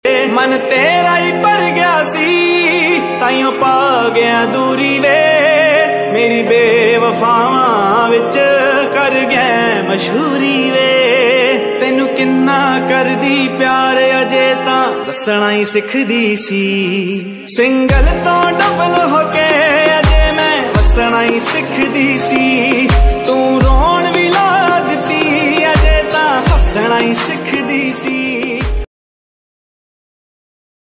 मन तेरा ही भर गया सी ताइयों पा गया दूरी वे मेरी बेवफावां विच कर गया मशहूरी वे तेनू किन्ना करदी प्यार अजे तां दसना ही सिखदी सी सिंगल तो डबल होके अजे मैं वसना ही सिखदी सी